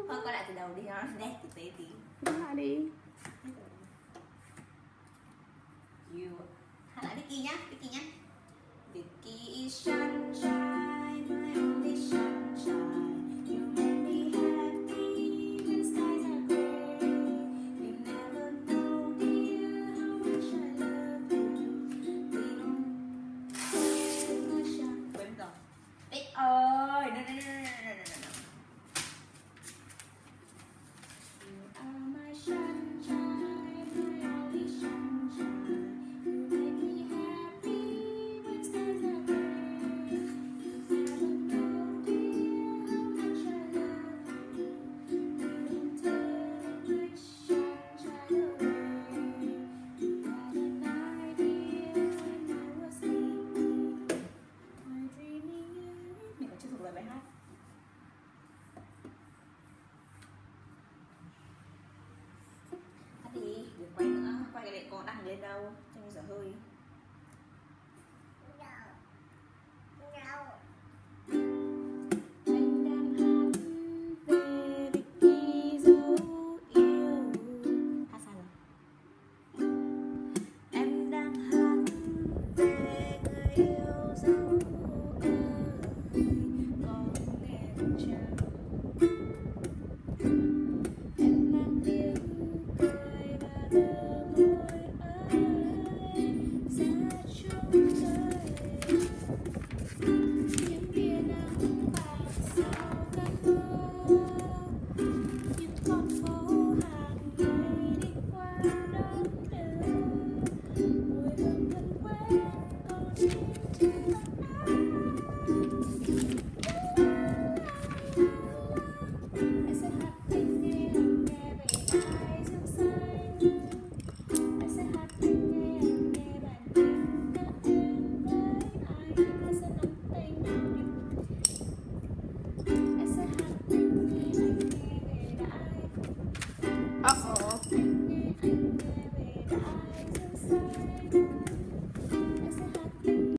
Thôi coi lại từ đầu đi cho nó nét thực tế tí. Đứng lại đi. You. Hát lại Vicky nhá, Vicky nhá. Vicky is sunshine, my only sunshine. You make me happy when skies are gray. You never know, dear, how much I love you. We don't so much. Quên rồi. Vic ơi, no. You are my sunshine, my only sunshine. You make me happy when skies are gray. You never know, dear, how much I love you. We don't take much sunshine away. The other night, dear, when I was sleeping, my dreaming you. Mình còn chưa thuộc lời bài hát. Hát đi, đừng quay nữa, quay cái đấy có đăng lên đâu, cho mình dở hơi.